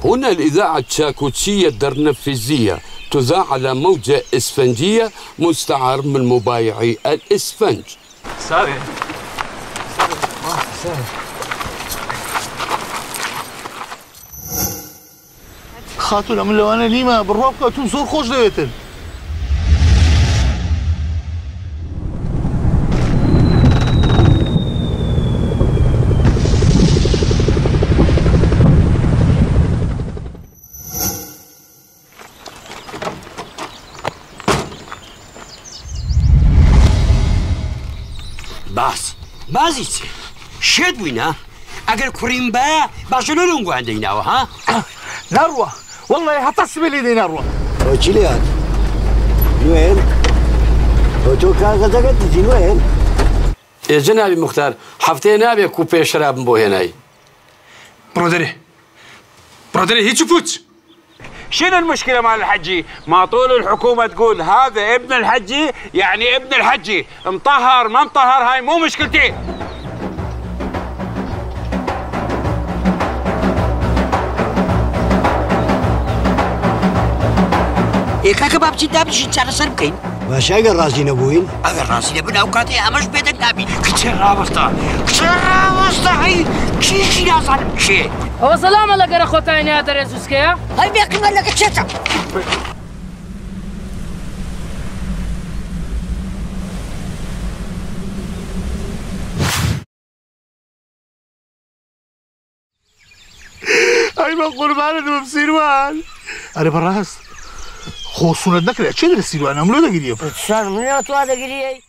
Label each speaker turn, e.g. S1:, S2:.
S1: هنا الإذاعة الشاكوتشية الدرنفذية تذاع على موجة إسفنجية مستعار من مبايعي الإسفنج.
S2: ساري
S3: خاتون من لو أنا نيمة بالرابقة تنصر خوش دويتن.
S4: بازيتي شد وينا اگر كريم با باشلون عندنا ها
S3: نروى والله هتصبي لي نروى
S5: وشيليات وين وتو كاغا تجي وين
S1: يا جنابي مختار حفتين ابي كوبي شراب بو هناي
S2: برودري هيك فوت. شنو المشكلة مال الحجي؟ ما طول الحكومة تقول هذا ابن الحجي يعني ابن الحجي، مطهر ما مطهر هاي مو مشكلتي.
S4: كاكا بابتي دابي شي تشارة سربكين
S5: واش اگر راسي نبوين
S4: اگر راسي نبوين اوقاتي امش بيدك دابي كتير رابطة هاي كيشي نازل شي
S6: هو سلام الله قرا خوتايني هذا ريزوسكيا
S4: هاي بيقيم لك تشتا
S3: هاي ما قربانة بسيروان أنا براس خوصونا نكره چه در سیروان املو دا گیریم
S4: شان من تو دا گیری